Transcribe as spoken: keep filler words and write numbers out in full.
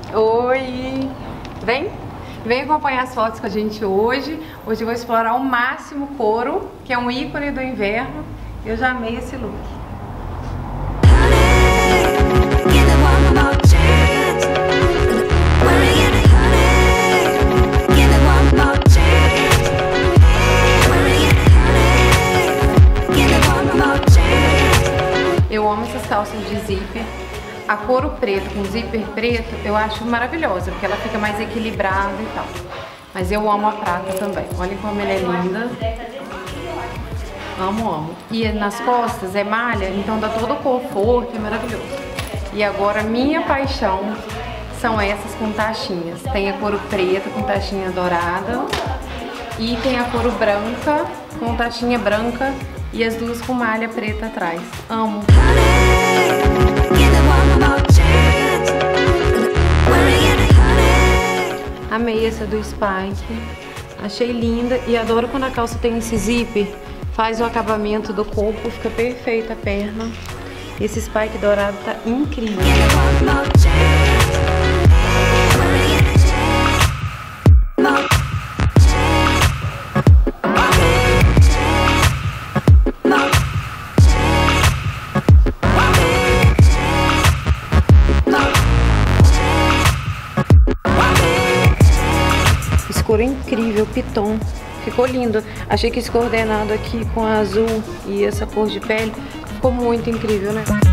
Oi! Vem? Vem acompanhar as fotos com a gente hoje. Hoje eu vou explorar ao máximo o couro, que é um ícone do inverno. Eu já amei esse look. Eu amo essas calças de zíper. A couro preto com zíper preto eu acho maravilhosa, porque ela fica mais equilibrada e tal. Mas eu amo a prata também. Olha como ela é linda. Amo, amo. E nas costas é malha, então dá todo o conforto, é maravilhoso. E agora minha paixão são essas com taxinhas. Tem a couro preta com taxinha dourada e tem a couro branca com taxinha branca e as duas com malha preta atrás. Amo. Amei essa do Spike, achei linda e adoro quando a calça tem esse zíper, faz o acabamento do corpo, fica perfeita a perna. Esse Spike dourado tá incrível. Cor incrível, piton, ficou lindo. Achei que esse coordenado aqui com azul e essa cor de pele ficou muito incrível, né?